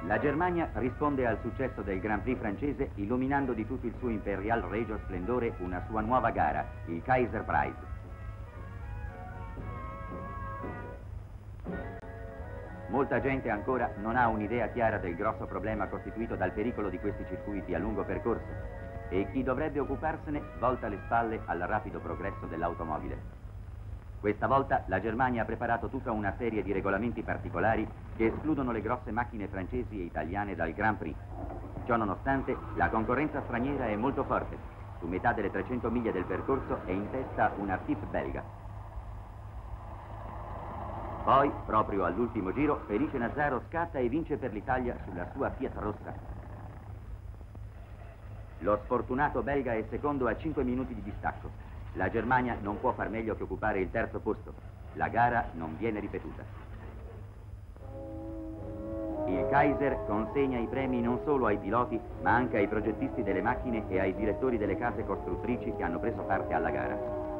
La Germania risponde al successo del Grand Prix francese illuminando di tutto il suo imperial regio splendore una sua nuova gara, il Kaiser Prize. Molta gente ancora non ha un'idea chiara del grosso problema costituito dal pericolo di questi circuiti a lungo percorso e chi dovrebbe occuparsene volta le spalle al rapido progresso dell'automobile. Questa volta la Germania ha preparato tutta una serie di regolamenti particolari che escludono le grosse macchine francesi e italiane dal Grand Prix. Ciò nonostante, la concorrenza straniera è molto forte. Su metà delle 300 miglia del percorso è in testa una FIP belga. Poi, proprio all'ultimo giro, Felice Nazzaro scatta e vince per l'Italia sulla sua Fiat rossa. Lo sfortunato belga è secondo a 5 minuti di distacco. La Germania non può far meglio che occupare il terzo posto. La gara non viene ripetuta. Il Kaiser consegna i premi non solo ai piloti, ma anche ai progettisti delle macchine e ai direttori delle case costruttrici che hanno preso parte alla gara.